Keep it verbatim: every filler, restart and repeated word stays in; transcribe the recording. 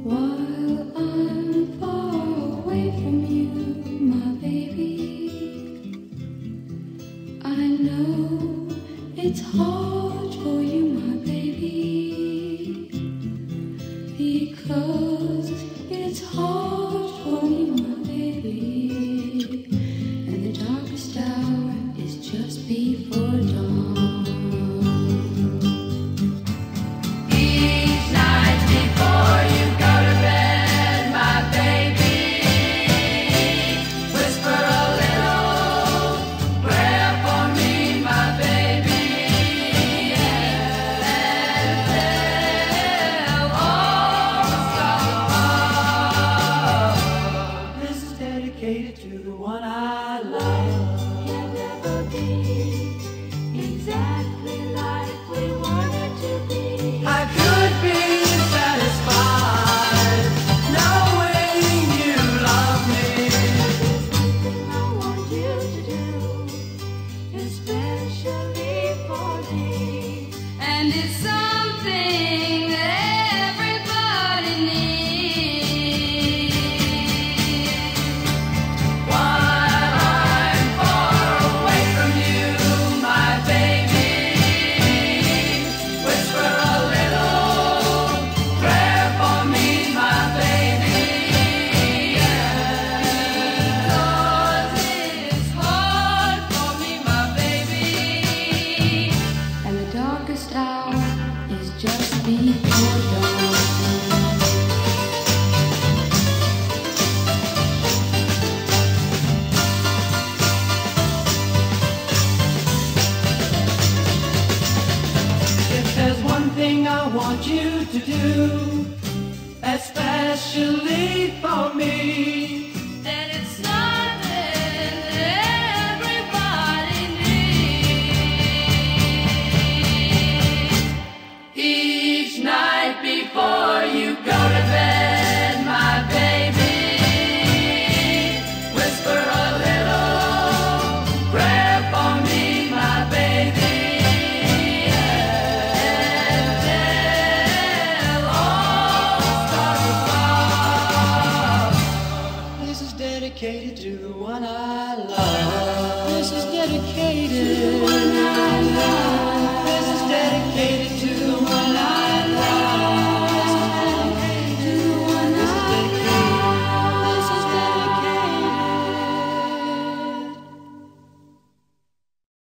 While I'm far away from you, my baby, I know it's hard for you, my baby, because it's hard for me, my baby, and the darkest hour is just before dawn. To the one I love. Can never be exactly like we wanted to be. I could be satisfied knowing you love me. There's one thing I want you to do, especially for me, and it's something that everybody needs. Darkest hour is just before dawn. If there's one thing I want you to do, especially for me,